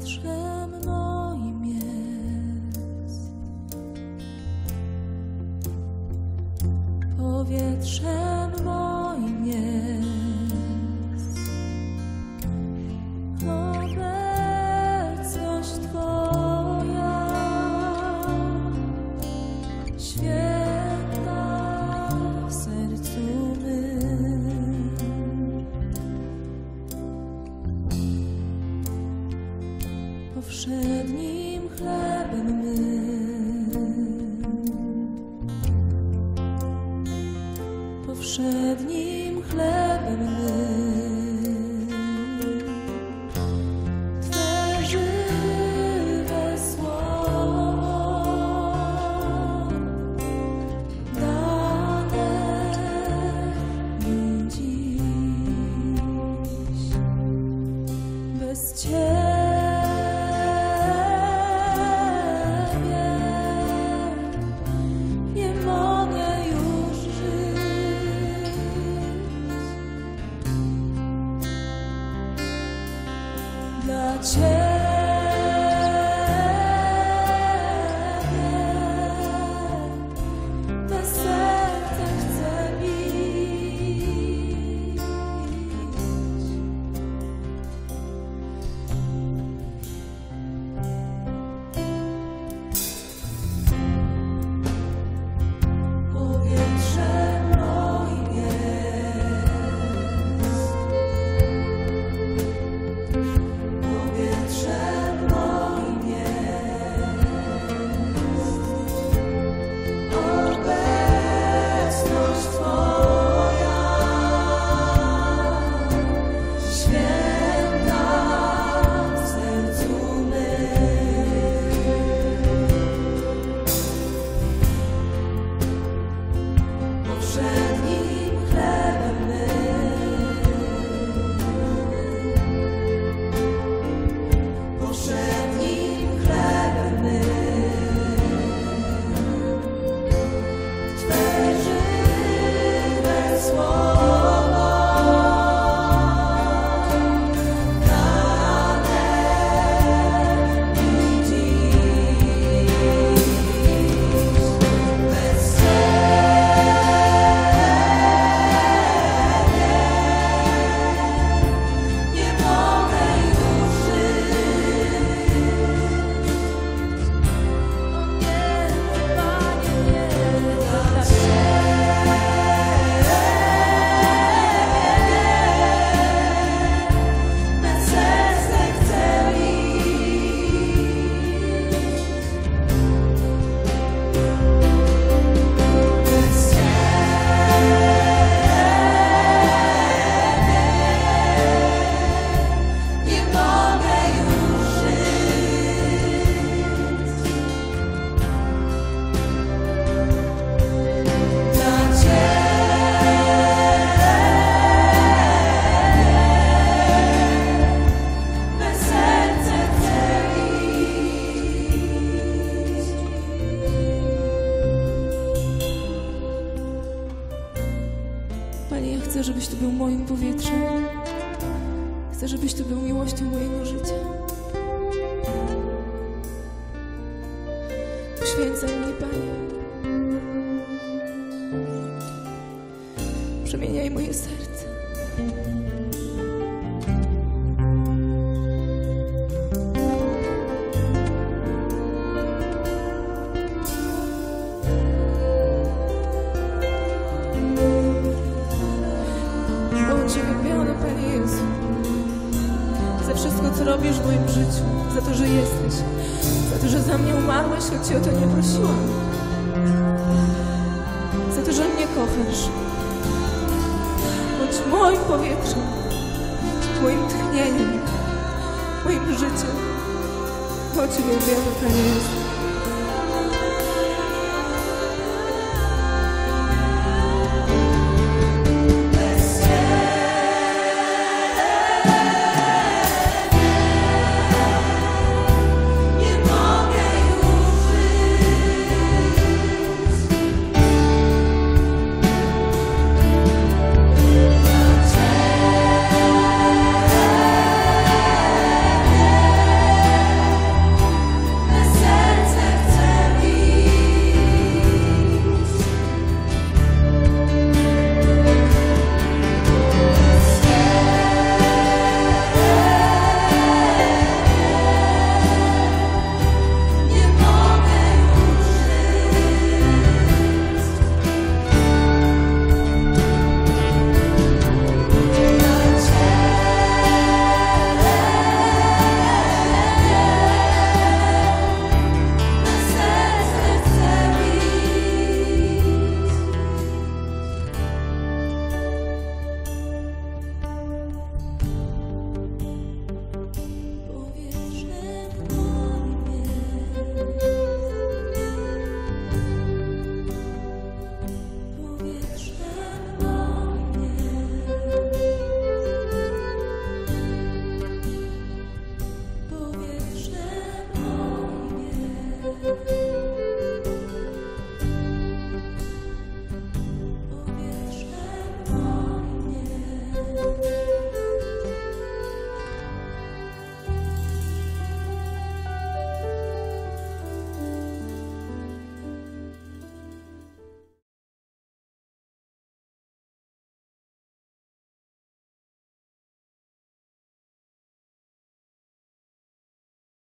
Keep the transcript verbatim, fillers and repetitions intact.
powietrzem moim jest, powietrzem moim jest obecność Twoja, święta w sercu mym. Powszednim chlebem mym, powszednim chlebem mym, Twe żywe słowo dane mi dziś. Bez Ciebie dla Ciebie te serce chcę bić. Powietrzem moim jest, powietrzem moim jest obecność Twoja, święta w sercu mym. Powszednim chlebem mym, powszednim chlebem mym, Twe żywe słowo dane mi dziś. Bez Ciebie nie mogę już żyć. O nie, mój Panie, nie, dla Ciebie me serce chce iść. Bez Ciebie nie mogę już żyć. Dla Ciebie me serce chce iść. Panie, ja chcę, żebyś Ty był moim powietrzem. Chcę, żebyś Ty był miłością mojego życia. Uświęcaj mnie, Panie. Przemieniaj moje serce. Bądź uwielbiony, Panie Jezu, za wszystko, co robisz w moim życiu, za to, że jesteś, za to, że za mnie umarłeś, choć Cię o to nie prosiłam, za to, że mnie kochasz. Bądź moim powietrzem, moim tchnieniem, moim życiem. Bądź uwielbiony, Panie Jezu.